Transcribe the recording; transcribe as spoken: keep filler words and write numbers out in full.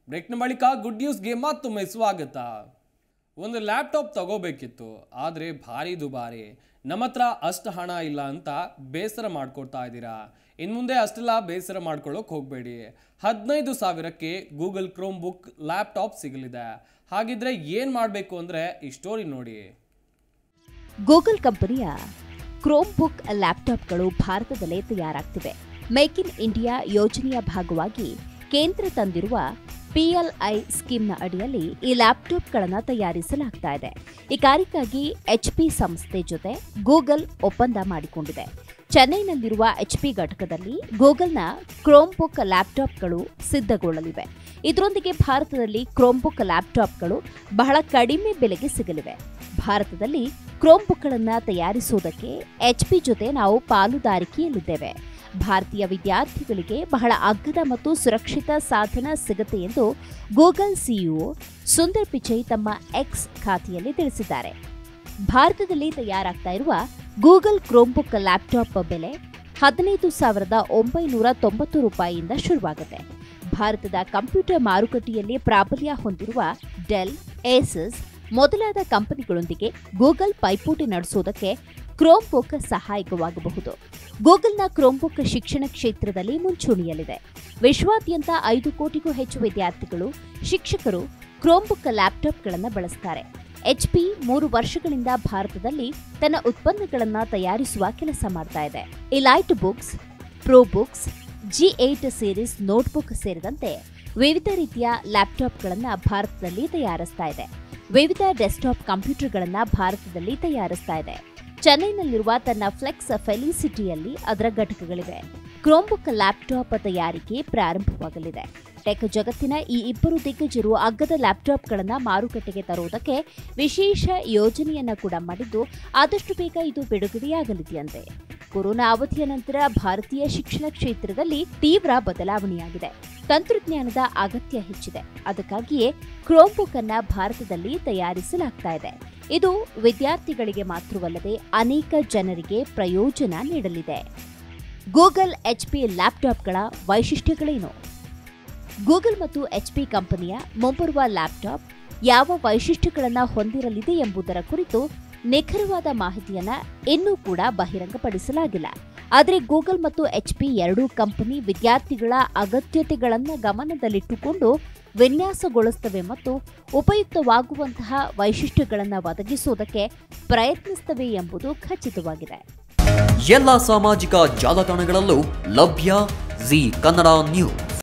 ಬ್ರೇಕ್ನ ಬಳಿಕ ಗುಡ್ ನ್ಯೂಸ್ಗೆ ಮತ್ತೊಮ್ಮೆ ಸ್ವಾಗತ. ಒಂದು ಲ್ಯಾಪ್ಟಾಪ್ ತಗೋಬೇಕಿತ್ತು, ಆದರೆ ಭಾರಿ ದುಬಾರಿ. ನಮ್ಮ ಹತ್ರ ಅಷ್ಟು ಹಣ ಇಲ್ಲ ಅಂತ ಬೇಸರ ಮಾಡ್ಕೊಳ್ತಾ ಇದ್ದೀರಾ? ಇನ್ನು ಮುಂದೆ ಅಷ್ಟೆಲ್ಲ ಬೇಸರ ಮಾಡ್ಕೊಳ್ಳೋಕೆ ಹೋಗಬೇಡಿ. ಹದಿನೈದು ಸಾವಿರಕ್ಕೆ ಗೂಗಲ್ ಕ್ರೋಮ್ ಬುಕ್ ಲ್ಯಾಪ್ಟಾಪ್ ಸಿಗಲಿದೆ. ಹಾಗಿದ್ರೆ ಏನು ಮಾಡಬೇಕು ಅಂದರೆ ಈ ಸ್ಟೋರಿ ನೋಡಿ. ಗೂಗಲ್ ಕಂಪನಿಯ ಕ್ರೋಮ್ ಬುಕ್ ಲ್ಯಾಪ್ಟಾಪ್ಗಳು ಭಾರತದಲ್ಲೇ ತಯಾರಾಗ್ತಿವೆ. ಮೇಕ್ ಇನ್ ಇಂಡಿಯಾ ಯೋಜನೆಯ ಭಾಗವಾಗಿ ಕೇಂದ್ರ ತಂದಿರುವ ಪಿಎಲ್ಐ ಸ್ಕೀಮ್ನ ಅಡಿಯಲ್ಲಿ ಈ ಲ್ಯಾಪ್ಟಾಪ್ಗಳನ್ನು ತಯಾರಿಸಲಾಗ್ತಾ ಇದೆ. ಈ ಕಾರ್ಯಕ್ಕಾಗಿ ಎಚ್ಪಿ ಸಂಸ್ಥೆ ಜೊತೆ ಗೂಗಲ್ ಒಪ್ಪಂದ ಮಾಡಿಕೊಂಡಿದೆ. ಚೆನ್ನೈನಲ್ಲಿರುವ ಎಚ್ಪಿ ಘಟಕದಲ್ಲಿ ಗೂಗಲ್ನ ಕ್ರೋಮ್ ಬುಕ್ ಲ್ಯಾಪ್ಟಾಪ್ಗಳು ಸಿದ್ಧಗೊಳ್ಳಲಿವೆ. ಇದರೊಂದಿಗೆ ಭಾರತದಲ್ಲಿ ಕ್ರೋಮ್ ಬುಕ್ ಲ್ಯಾಪ್ಟಾಪ್ಗಳು ಬಹಳ ಕಡಿಮೆ ಬೆಲೆಗೆ ಸಿಗಲಿವೆ. ಭಾರತದಲ್ಲಿ ಕ್ರೋಮ್ ಬುಕ್ಗಳನ್ನು ತಯಾರಿಸುವುದಕ್ಕೆ ಎಚ್ಪಿ ಜೊತೆ ನಾವು ಪಾಲುದಾರಿಕೆಯಲ್ಲಿದ್ದೇವೆ. ಭಾರತೀಯ ವಿದ್ಯಾರ್ಥಿಗಳಿಗೆ ಬಹಳ ಅಗ್ಗದ ಮತ್ತು ಸುರಕ್ಷಿತ ಸಾಧನ ಸಿಗುತ್ತೆ ಎಂದು ಗೂಗಲ್ ಸಿಇಒ ಸುಂದರ್ ಪಿಚೈ ತಮ್ಮ ಎಕ್ಸ್ ಖಾತೆಯಲ್ಲಿ ತಿಳಿಸಿದ್ದಾರೆ. ಭಾರತದಲ್ಲಿ ತಯಾರಾಗ್ತಾ ಇರುವ ಗೂಗಲ್ ಕ್ರೋಮ್ ಬುಕ್ ಲ್ಯಾಪ್ಟಾಪ್ ಬೆಲೆ ಹದಿನೈದು ಸಾವಿರದ ಒಂಬೈನೂರ ತೊಂಬತ್ತು ರೂಪಾಯಿಯಿಂದ ಶುರುವಾಗುತ್ತೆ. ಭಾರತದ ಕಂಪ್ಯೂಟರ್ ಮಾರುಕಟ್ಟೆಯಲ್ಲಿ ಪ್ರಾಬಲ್ಯ ಹೊಂದಿರುವ ಡೆಲ್, ಏಸಸ್ ಮೊದಲಾದ ಕಂಪನಿಗಳೊಂದಿಗೆ ಗೂಗಲ್ ಪೈಪೋಟಿ ನಡೆಸುವುದಕ್ಕೆ ಕ್ರೋಮ್ ಬುಕ್ ಸಹಾಯಕವಾಗಬಹುದು. ಗೂಗಲ್ನ ಕ್ರೋಮ್ ಬುಕ್ ಶಿಕ್ಷಣ ಕ್ಷೇತ್ರದಲ್ಲಿ ಮುಂಚೂಣಿಯಲ್ಲಿದೆ. ವಿಶ್ವಾದ್ಯಂತ ಐದು ಕೋಟಿಗೂ ಹೆಚ್ಚು ವಿದ್ಯಾರ್ಥಿಗಳು, ಶಿಕ್ಷಕರು ಕ್ರೋಮ್ ಬುಕ್ ಲ್ಯಾಪ್ಟಾಪ್ಗಳನ್ನು ಬಳಸ್ತಾರೆ. ಎಚ್ಪಿ ಮೂರು ವರ್ಷಗಳಿಂದ ಭಾರತದಲ್ಲಿ ತನ್ನ ಉತ್ಪನ್ನಗಳನ್ನು ತಯಾರಿಸುವ ಕೆಲಸ ಮಾಡ್ತಾ ಇದೆ. Elite books, pro books, G eight series notebook ಸೇರಿದಂತೆ ವಿವಿಧ ರೀತಿಯ ಲ್ಯಾಪ್ಟಾಪ್ಗಳನ್ನು ಭಾರತದಲ್ಲಿ ತಯಾರಿಸ್ತಾ ಇದೆ. ವಿವಿಧ ಡೆಸ್ಕ್ಟಾಪ್ ಕಂಪ್ಯೂಟರ್ಗಳನ್ನು ಭಾರತದಲ್ಲಿ ತಯಾರಿಸ್ತಾ ಇದೆ. ಚೆನ್ನೈನಲ್ಲಿರುವ ತನ್ನ ಫ್ಲೆಕ್ಸ್ ಫೆಲಿಸಿಟಿಯಲ್ಲಿ ಅದರ ಘಟಕಗಳಿವೆ. ಕ್ರೋಮ್ ಬುಕ್ ಲ್ಯಾಪ್ಟಾಪ್ ತಯಾರಿಕೆ ಪ್ರಾರಂಭವಾಗಲಿದೆ. ಟೆಕ್ ಜಗತ್ತಿನ ಈ ಇಬ್ಬರು ದಿಗ್ಗಜರು ಅಗ್ಗದ ಲ್ಯಾಪ್ಟಾಪ್ಗಳನ್ನು ಮಾರುಕಟ್ಟೆಗೆ ತರುವುದಕ್ಕೆ ವಿಶೇಷ ಯೋಜನೆಯನ್ನ ಕೂಡ ಮಾಡಿದ್ದು, ಆದಷ್ಟು ಬೇಗ ಇದು ಬಿಡುಗಡೆಯಾಗಲಿದೆಯಂತೆ. ಕೊರೋನಾ ಅವಧಿಯ ನಂತರ ಭಾರತೀಯ ಶಿಕ್ಷಣ ಕ್ಷೇತ್ರದಲ್ಲಿ ತೀವ್ರ ಬದಲಾವಣೆಯಾಗಿದೆ. ತಂತ್ರಜ್ಞಾನದ ಅಗತ್ಯ ಹೆಚ್ಚಿದೆ. ಅದಕ್ಕಾಗಿಯೇ ಕ್ರೋಮ್ ಬುಕ್ ಅನ್ನ ಭಾರತದಲ್ಲಿ ತಯಾರಿಸಲಾಗ್ತಾ ಇದೆ. ಇದು ವಿದ್ಯಾರ್ಥಿಗಳಿಗೆ ಮಾತ್ರವಲ್ಲದೆ ಅನೇಕ ಜನರಿಗೆ ಪ್ರಯೋಜನ ನೀಡಲಿದೆ. ಗೂಗಲ್ ಎಚ್ಪಿ ಲ್ಯಾಪ್ಟಾಪ್ಗಳ ವೈಶಿಷ್ಟ್ಯಗಳೇನು? ಗೂಗಲ್ ಮತ್ತು ಎಚ್ಪಿ ಕಂಪನಿಯ ಮುಂಬರುವ ಲ್ಯಾಪ್ಟಾಪ್ ಯಾವ ವೈಶಿಷ್ಟ್ಯಗಳನ್ನು ಹೊಂದಿರಲಿದೆ ಎಂಬುದರ ಕುರಿತು ನಿಖರವಾದ ಮಾಹಿತಿಯನ್ನ ಇನ್ನೂ ಕೂಡ ಬಹಿರಂಗಪಡಿಸಲಾಗಿಲ್ಲ. ಆದರೆ ಗೂಗಲ್ ಮತ್ತು ಎಚ್ಪಿ ಎರಡೂ ಕಂಪನಿ ವಿದ್ಯಾರ್ಥಿಗಳ ಅಗತ್ಯತೆಗಳನ್ನು ಗಮನದಲ್ಲಿಟ್ಟುಕೊಂಡು ವಿನ್ಯಾಸಗೊಳಿಸುತ್ತವೆ ಮತ್ತು ಉಪಯುಕ್ತವಾಗುವಂತಹ ವೈಶಿಷ್ಟ್ಯಗಳನ್ನು ಒದಗಿಸುವುದಕ್ಕೆ ಪ್ರಯತ್ನಿಸುತ್ತವೆ ಎಂಬುದು ಖಚಿತವಾಗಿದೆ. ಎಲ್ಲ ಸಾಮಾಜಿಕ ಜಾಲತಾಣಗಳಲ್ಲೂ ಲಭ್ಯ ಜಿ ಕನ್ನಡ ನ್ಯೂಸ್.